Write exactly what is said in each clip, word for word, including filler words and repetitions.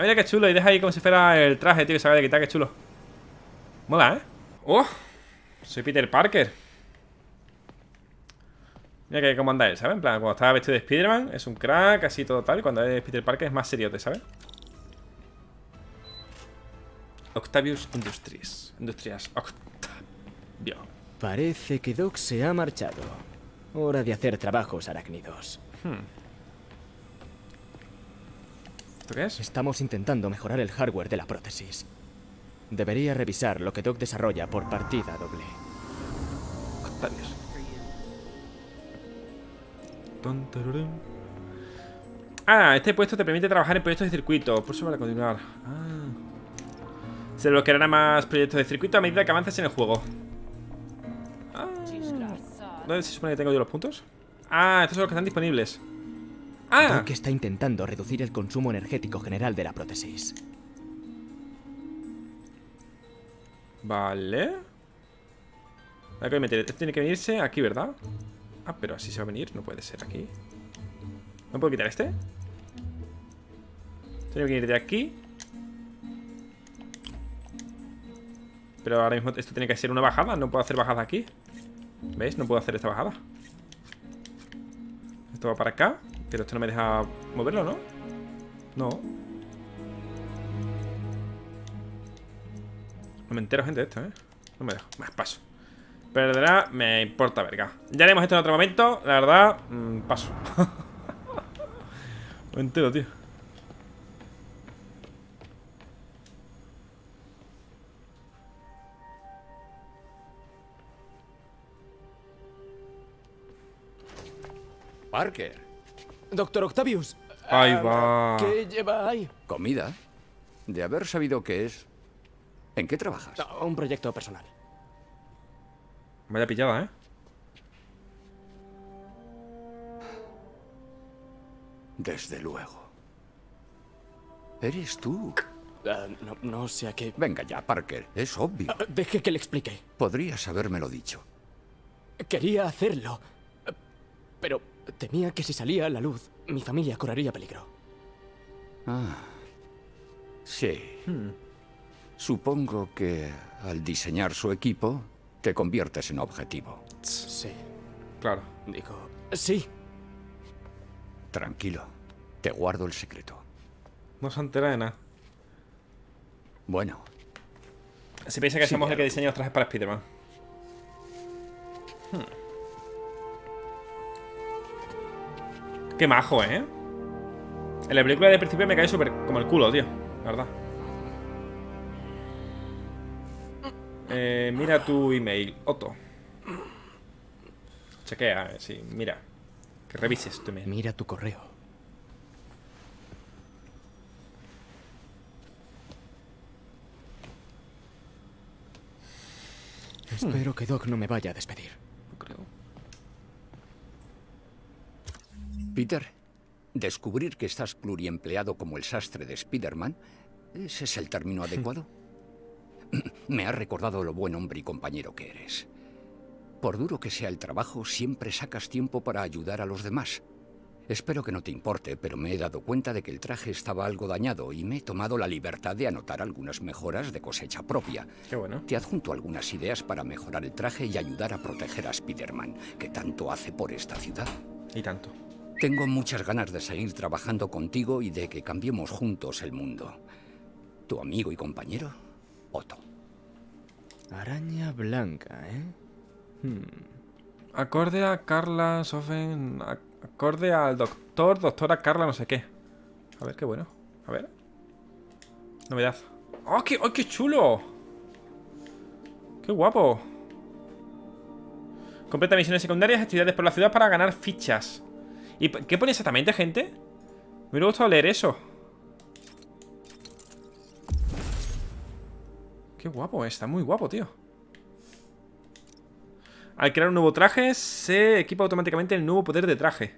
mira qué chulo. Y deja ahí como si fuera el traje, tío, que se acaba de quitar, qué chulo. Mola, ¿eh? ¡Oh! Soy Peter Parker. Mira que cómo anda él, ¿sabes? En plan, cuando estaba vestido de Spider-Man es un crack, así todo tal. Y cuando es Peter Parker es más seriote, ¿sabes? Octavius Industries. Industrias Octavio. Parece que Doc se ha marchado. Hora de hacer trabajos arácnidos. Hmm. ¿Esto qué es? Estamos intentando mejorar el hardware de la prótesis. Debería revisar lo que Doc desarrolla por partida doble. Octavius. Ah, este puesto te permite trabajar en proyectos de circuito. Por eso vale continuar. Ah. Se desbloquearán más proyectos de circuito a medida que avances en el juego. Ah. ¿Dónde se supone que tengo yo los puntos? Ah, estos son los que están disponibles. Ah. Doc está intentando reducir el consumo energético general de la prótesis. Vale. Hay que meter. Este tiene que venirse aquí, ¿verdad? Ah, pero así se va a venir. No puede ser aquí. ¿No puedo quitar este? Tiene que ir de aquí. Pero ahora mismo esto tiene que ser una bajada. No puedo hacer bajada aquí. ¿Veis? No puedo hacer esta bajada. Esto va para acá. Pero esto no me deja moverlo, ¿no? No. No me entero, gente, de esto, ¿eh? No me dejo. Más paso. Perderá, me importa, verga. Ya haremos esto en otro momento. La verdad, mmm, paso. No me entero, tío. Parker. Doctor Octavius. Ahí va. ¿Qué lleva ahí? ¿Comida? De haber sabido qué es. ¿En qué trabajas? No, un proyecto personal. Vaya pillada, ¿eh? Desde luego. ¿Eres tú? Uh, no, no sé a qué... Venga ya, Parker. Es obvio. Uh, deje que le explique. Podrías habérmelo dicho. Quería hacerlo. Uh, pero temía que si salía a la luz, mi familia correría peligro. Ah. Sí. Hmm. Supongo que al diseñar su equipo, te conviertes en objetivo. Sí. Claro. Digo, sí. Tranquilo. Te guardo el secreto. No se entera de nada. Bueno. Se piensa que Sí, somos el que claro. diseña los trajes para Spider-Man. Hmm. Qué majo, ¿eh? En la película de principio me cae súper como el culo, tío. La verdad. Eh, mira tu email, Otto. Chequea, eh, sí, mira. Que revises tu email. Mira tu correo. Espero que Doc no me vaya a despedir. No creo. Peter, descubrir que estás pluriempleado como el sastre de Spider-Man, ¿ese es el término adecuado? Me ha recordado lo buen hombre y compañero que eres. Por duro que sea el trabajo, siempre sacas tiempo para ayudar a los demás. Espero que no te importe, pero me he dado cuenta de que el traje estaba algo dañado y me he tomado la libertad de anotar algunas mejoras de cosecha propia. Qué bueno. Te adjunto algunas ideas para mejorar el traje y ayudar a proteger a Spider-Man, que tanto hace por esta ciudad. Y tanto. Tengo muchas ganas de seguir trabajando contigo y de que cambiemos juntos el mundo. Tu amigo y compañero, Otto. Araña blanca, ¿eh? Hmm. Acorde a Carla Sofen. Acorde al doctor, doctora Carla, no sé qué. A ver, qué bueno. A ver. Novedad. ¡Oh, qué, oh, qué chulo! ¡Qué guapo! Completa misiones secundarias, actividades por la ciudad para ganar fichas. ¿Y qué pone exactamente, gente? Me hubiera gustado leer eso. Qué guapo, está muy guapo, tío. Al crear un nuevo traje, se equipa automáticamente el nuevo poder de traje.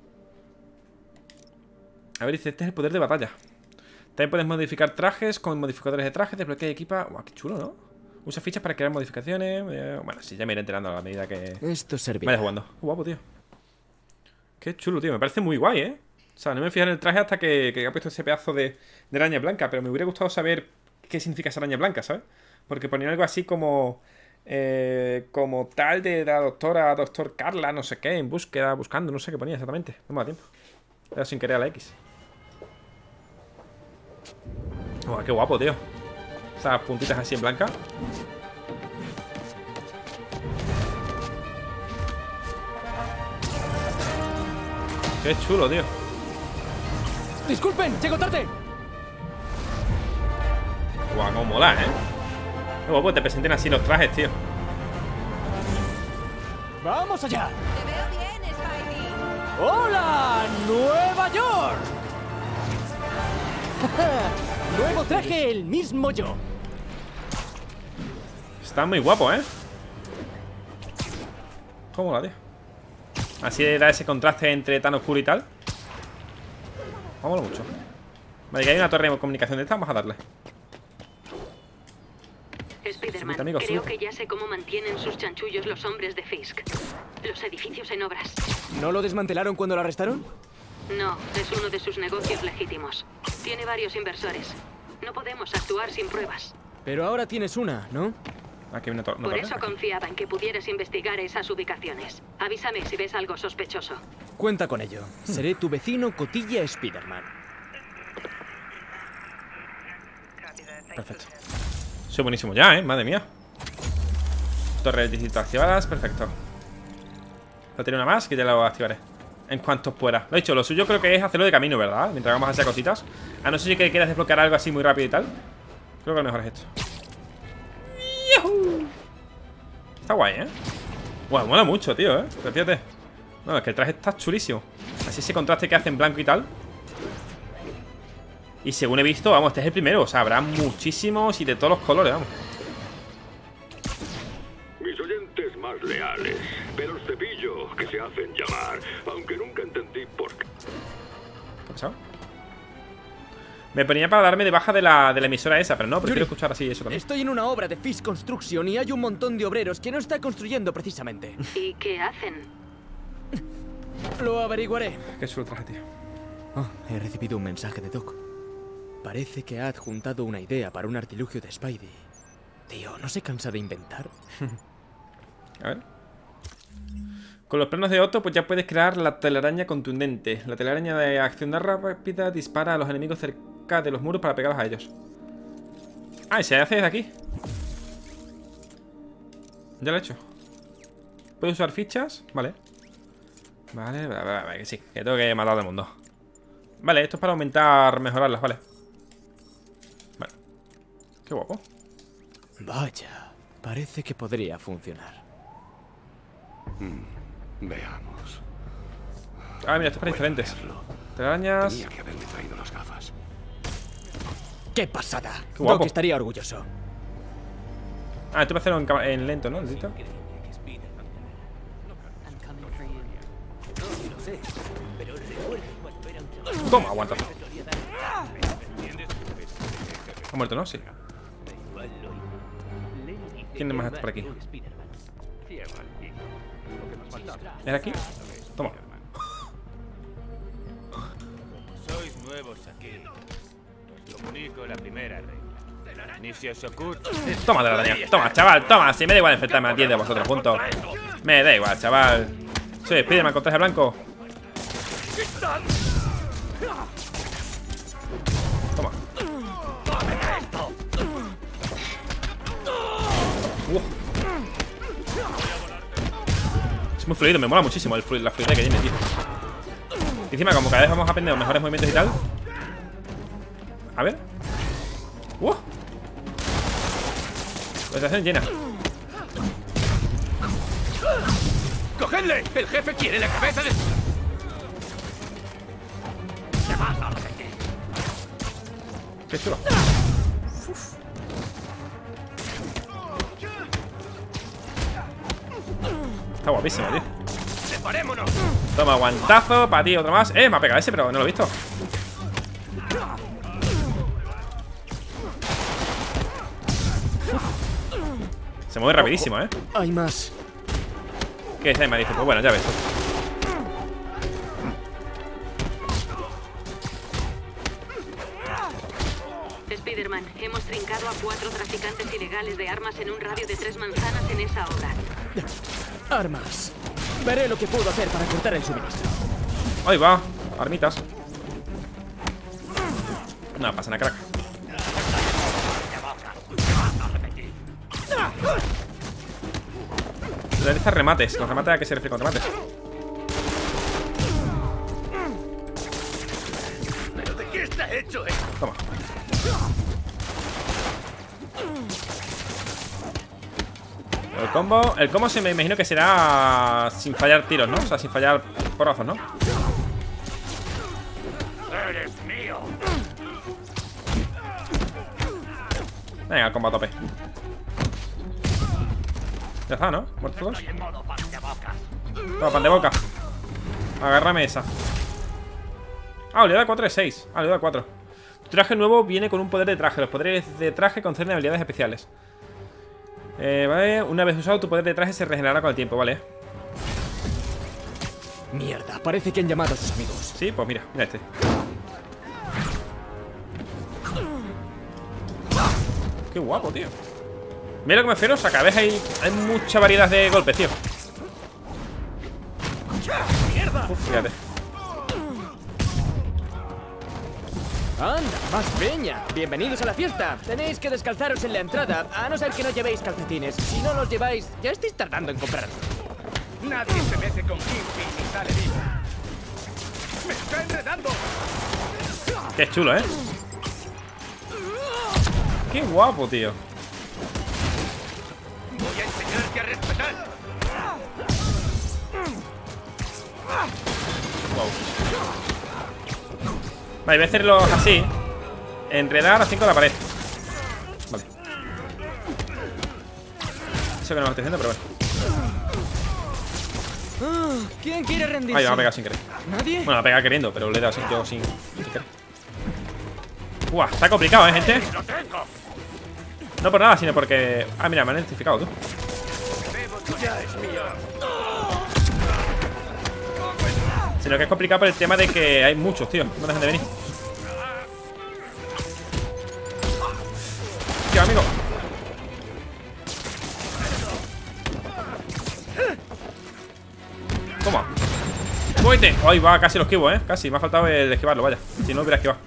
A ver, dice, este es el poder de batalla. También puedes modificar trajes con modificadores de trajes, desbloquea y equipa. Guau, qué chulo, ¿no? Usa fichas para crear modificaciones. eh, Bueno, sí, ya me iré enterando a la medida que Esto vaya servirá. jugando. Qué guapo, tío. Qué chulo, tío, me parece muy guay, ¿eh? O sea, no me fijé en el traje hasta que, que ha puesto ese pedazo de, de araña blanca. Pero me hubiera gustado saber qué significa esa araña blanca, ¿sabes? Porque ponía algo así como... Eh, como tal de la doctora, doctor Carla, no sé qué, en búsqueda, buscando, no sé qué ponía exactamente. No me da tiempo. He dado sin querer a la X. Oh, qué guapo, tío. Esas puntitas así en blanca. Qué chulo, tío. Disculpen, llego tarde. Guau, cómo mola, ¿eh? Qué guapo te presenten así los trajes, tío. ¡Vamos allá! Te veo bien, Spidey. ¡Hola, Nueva York! Nuevo traje, el mismo yo. Está muy guapo, ¿eh? ¿Cómo mola, tío? Así da ese contraste entre tan oscuro y tal. Mola mucho. Vale, que hay una torre de comunicación de esta, vamos a darle. Spiderman, amigo, creo sube. que ya sé cómo mantienen sus chanchullos los hombres de Fisk. Los edificios en obras. ¿No lo desmantelaron cuando lo arrestaron? No, es uno de sus negocios legítimos. Tiene varios inversores. No podemos actuar sin pruebas. Pero ahora tienes una, ¿no? Aquí hay una, tor una Por torre. eso Aquí. confiaba en que pudieras investigar esas ubicaciones. Avísame si ves algo sospechoso. Cuenta con ello. Seré tu vecino Cotilla Spiderman. Perfecto. Soy buenísimo ya, ¿eh? Madre mía. Torres distintas activadas, perfecto. No tiene una más que ya la activaré en cuanto pueda. Lo he dicho, lo suyo creo que es hacerlo de camino, ¿verdad? Mientras vamos a hacer cositas. A no ser si quieras desbloquear algo así muy rápido y tal. Creo que lo mejor es esto. ¡Yahoo! Está guay, ¿eh? Bueno, mola mucho, tío, ¿eh? Pero fíjate. No, es que el traje está chulísimo. Así ese contraste que hace en blanco y tal. Y según he visto, vamos, este es el primero. O sea, habrá muchísimos y de todos los colores, vamos. Mis oyentes más leales, pero el cepillo que se hacen llamar, aunque nunca entendí por qué. ¿Qué ha pasado? Me ponía para darme de baja de la, de la emisora esa, pero no, prefiero Yuri, escuchar así eso también. Estoy en una obra de Fisk Construction y hay un montón de obreros que no está construyendo precisamente. ¿Y qué hacen? Lo averiguaré. Qué chulo traje, tío. Oh, he recibido un mensaje de Doc. Parece que ha adjuntado una idea para un artilugio de Spidey. Tío, ¿no se cansa de inventar? A ver. Con los planos de Otto, pues ya puedes crear la telaraña contundente. La telaraña de acción rápida dispara a los enemigos cerca de los muros para pegarlos a ellos. Ah, y se hace desde aquí. Ya lo he hecho. ¿Puedo usar fichas? Vale. Vale, vale, vale, vale, que sí. Que tengo que matar a todo el mundo. Vale, esto es para aumentar, mejorarlas, vale. Vale. Qué guapo. Vaya, parece que podría funcionar. Veamos. Ah, mira, esto es para diferentes. Telarañas. Tenía que haberme traído las gafas. ¡Qué pasada! Qué guapo. Doc estaría orgulloso. Ah, esto va a hacerlo en, cama- en lento, ¿no? Lentito. Toma, aguanta. Ha muerto, ¿no? Sí. ¿Quién más está por aquí? ¿Era aquí? Toma. Sois nuevos aquí. Os comunico la primera regla. Ni se os ocurre. Toma de la araña. Toma, chaval, toma. Si me da igual enfrentarme a diez de vosotros juntos. Me da igual, chaval. Soy Spiderman con traje blanco. Toma. Uf. Es muy fluido, me mola muchísimo el flu la fluidez que tiene, tío. Y encima, como cada vez vamos a aprender los mejores movimientos y tal. A ver. ¡Uh! Presentación llena. ¡Cogedle! ¡El jefe quiere la cabeza de... Qué chulo. Uf. Está guapísimo, tío. ¡Separémonos! Toma, guantazo, para ti, otro más. Eh, me ha pegado ese, pero no lo he visto. Se mueve rapidísimo, eh. Hay más. ¿Qué es ahí? Me dice, pues bueno, ya ves. Spider-Man. Hemos trincado a cuatro traficantes ilegales de armas en un radio de tres manzanas en esa hora. Armas. Veré lo que puedo hacer para cortar el suministro. Ahí va, armitas. No pasa nada, crack. Realiza remates. Los remates, ¿a qué se refiere con remates? ¿Pero de qué está hecho, eh? Toma. El combo, el combo se me imagino que será sin fallar tiros, ¿no? O sea, sin fallar porrazos, ¿no? ¡Eres mío! Venga, el combo a tope. Ya está, ¿no? ¿Muertos todos? Estoy en modo pan de bocas. Toma, pan de boca. Agárrame esa. Ah, habilidad cuatro de seis. Ah, habilidad cuatro. Tu traje nuevo viene con un poder de traje. Los poderes de traje conceden habilidades especiales. Eh, vale. Una vez usado, tu poder de traje se regenerará con el tiempo, vale. Mierda, parece que han llamado a sus amigos. Sí, pues mira, mira este. Qué guapo, tío. Mira lo que me refiero, o sea, cada vez hay, hay mucha variedad de golpes, tío. Uf, fíjate. Anda, más peña. Bienvenidos a la fiesta. Tenéis que descalzaros en la entrada, a no ser que no llevéis calcetines. Si no los lleváis, ya estáis tardando en comprarlos. Nadie se mete con Kingpin y sale vivo. ¡Me está enredando! Qué chulo, ¿eh? Qué guapo, tío. Voy a enseñarte a respetar. Wow. Vale, voy a hacerlos así. Enredar a cinco de la pared. Vale. Eso que no lo estoy haciendo, pero bueno. Uh, ¿Quién quiere rendirse? Ay, me ha pegado sin querer. ¿Nadie? Bueno, me ha pegado queriendo, pero le he dado sin, yo sin, sin querer. Uah, está complicado, ¿eh, gente? No por nada, sino porque... Ah, mira, me han identificado, tú. Ya es mío. Sino que es complicado por el tema de que hay muchos, tío. No dejan de venir. Tío, amigo. Toma. ¡Cohete! Ay, va, casi lo esquivo, ¿eh? Casi, me ha faltado el esquivarlo, vaya. Si no, lo hubiera esquivado.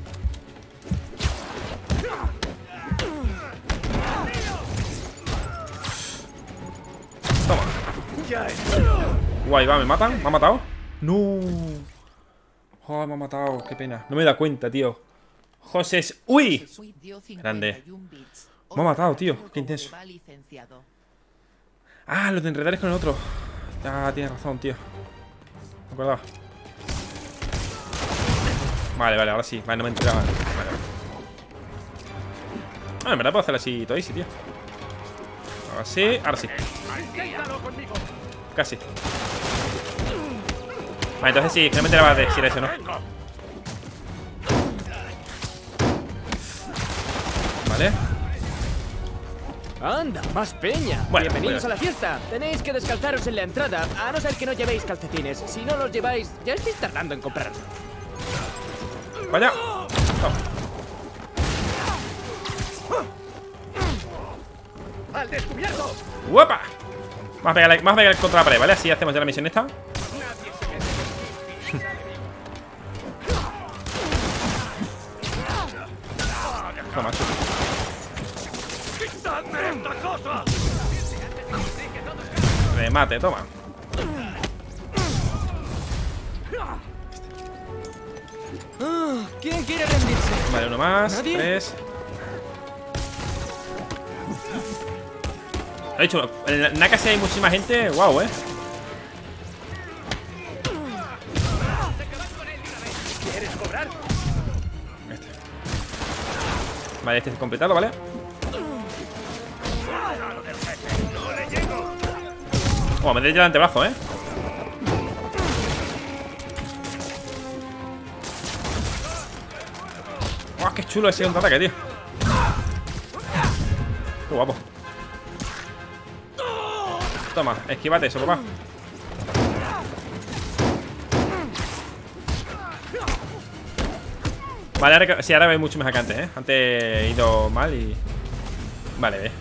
Toma. Guay, va, ¿me matan? ¿Me ha matado? No. Oh, me ha matado, qué pena. No me he dado cuenta, tío. José es... ¡Uy! Grande. Me ha matado, tío. Qué intenso. Ah, lo de enredar es con el otro. Ah, tienes razón, tío. Me acordaba. Vale, vale, ahora sí. Vale, no me enteraba. Vale, vale. Ah, en verdad puedo hacer así todo easy, tío. Ahora sí, ahora sí. Casi. Vale, entonces sí, no me enteraba de si era eso, ¿no? Vale. Anda, más peña. Bueno, Bienvenidos bueno. a la fiesta. Tenéis que descalzaros en la entrada, a no ser que no llevéis calcetines. Si no los lleváis, ya estáis tardando en comprarlos. Vaya. Toma. ¡Al descubierto! ¡Guapa! Vamos a pegarle, vamos a pegarle contra la pared, ¿vale? Así hacemos ya la misión esta. Toma, chulo. Remate, toma. Uh, ¿Quién quiere rendirse? Vale, uno más. ¿Nadie? Tres. He dicho, en la casi hay muchísima gente. Wow, eh. ¿Quieres cobrar? Este. Vale, este es completado, ¿vale? Oh, me doy ya el antebrazo, eh. Oh, qué chulo ese contraataque, tío. Qué guapo. Toma, esquívate eso, papá. Vale, ahora, sí, ahora ve mucho mejor que antes, ¿eh? Antes he ido mal y... Vale, ve.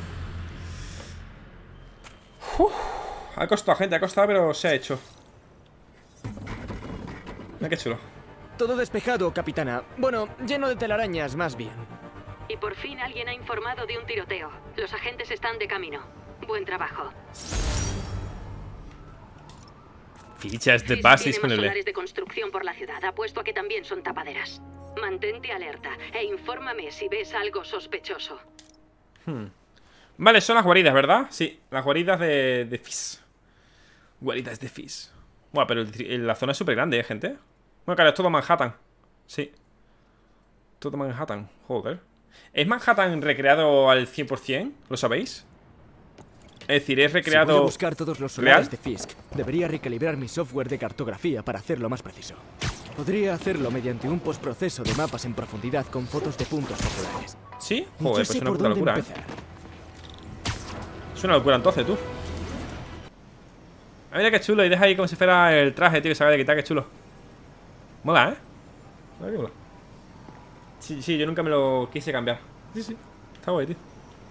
Uf, ha costado, gente, ha costado, pero se ha hecho. Mira qué chulo. Todo despejado, capitana. Bueno, lleno de telarañas, más bien. Y por fin alguien ha informado de un tiroteo. Los agentes están de camino. Buen trabajo. Fichas de Fisk base tiene más disponible. solares de construcción por la ciudad. Apuesto a que también son tapaderas. Mantente alerta e infórmame si ves algo sospechoso. Hmm. Vale, son las guaridas, ¿verdad? Sí, las guaridas de, de Fisk. Guaridas de Fisk. Bueno, pero el, el, la zona es súper grande, ¿eh, gente? Bueno, claro, es todo Manhattan. Sí. Todo Manhattan, joder. ¿Es Manhattan recreado al cien por cien? ¿Lo sabéis? Es decir, es recreado... Si voy a buscar todos los solares ¿real? de Fisk, debería recalibrar mi software de cartografía para hacerlo más preciso. Podría hacerlo mediante un postproceso de mapas en profundidad con fotos de puntos populares. ¿Sí? Y Joder, ya pues sé es una por puta dónde locura, ¿eh? empezar. Es una locura entonces, tú. Ah, mira qué chulo, y deja ahí como si fuera el traje, tío, que se acaba de quitar, qué chulo. Mola, ¿eh? Mola, qué mola. Sí, sí, yo nunca me lo quise cambiar. Sí, sí, está guay, tío.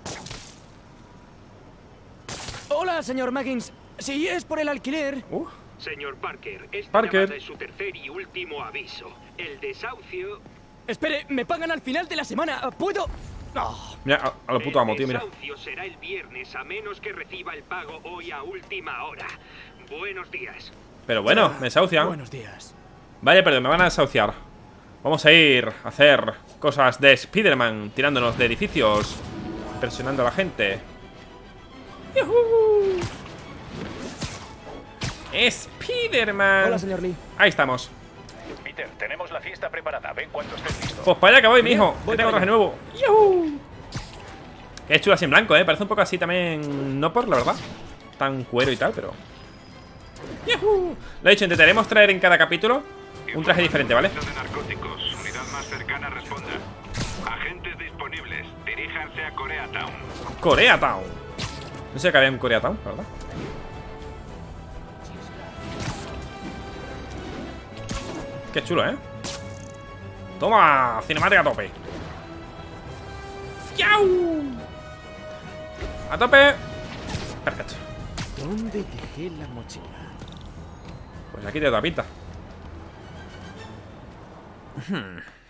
Hola, señor Muggins. Si es por el alquiler... Uh, Señor Parker, esta Parker. llamada es su tercer y último aviso. El desahucio... Espere, me pagan al final de la semana. ¿Puedo...? Oh. mira, a, a lo puto amo, tío, mira. El desahucio será el viernes a menos que reciba el pago hoy a última hora. Buenos días. Pero bueno, me desahucian. Buenos días. Vale, pero me van a desahuciar. Vamos a ir a hacer cosas de Spider-Man, tirándonos de edificios, presionando a la gente. ¡Yujú! ¡Spider-Man! Hola, señor Lee. Ahí estamos. Peter, tenemos la fiesta preparada. Ven cuando estés listo. Pues para allá que voy, mijo. voy Que tengo para traje nuevo. ¡Yujú! Qué chulo así en blanco, eh. Parece un poco así también. No por la verdad. Tan cuero y tal, pero. ¡Yujú! Lo he dicho, intentaremos traer en cada capítulo un traje diferente, ¿vale? De narcóticos. Unidad más cercana responda. Agentes disponibles. Diríjanse a Koreatown. Koreatown. No sé que había en Koreatown, la verdad. Qué chulo, ¿eh? Toma, cinemática a tope. ¡Fiau! A tope. Perfecto. ¿Dónde dejé la mochila? Pues aquí te da pinta. Hmm.